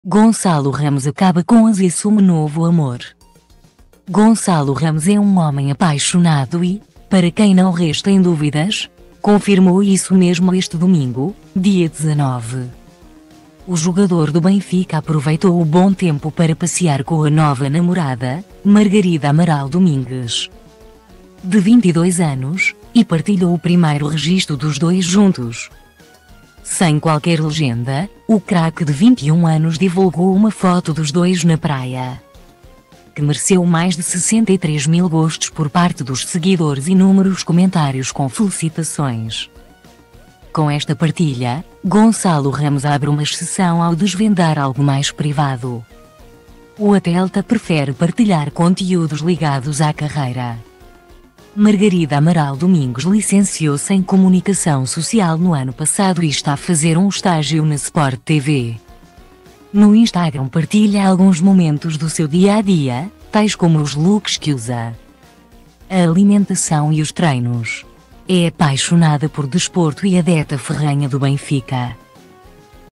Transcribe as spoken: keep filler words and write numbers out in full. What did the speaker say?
Gonçalo Ramos acaba com as e assume novo amor. Gonçalo Ramos é um homem apaixonado e, para quem não restem dúvidas, confirmou isso mesmo este domingo, dia dezenove. O jogador do Benfica aproveitou o bom tempo para passear com a nova namorada, Margarida Amaral Domingues, de vinte e dois anos, e partilhou o primeiro registro dos dois juntos. Sem qualquer legenda, o craque de vinte e um anos divulgou uma foto dos dois na praia, que mereceu mais de sessenta e três mil gostos por parte dos seguidores e inúmeros comentários com felicitações. Com esta partilha, Gonçalo Ramos abre uma exceção ao desvendar algo mais privado. O atleta prefere partilhar conteúdos ligados à carreira. Margarida Amaral Domingues licenciou-se em Comunicação Social no ano passado e está a fazer um estágio na Sport T V. No Instagram partilha alguns momentos do seu dia-a-dia, tais como os looks que usa, a alimentação e os treinos. É apaixonada por desporto e adepta ferrenha do Benfica.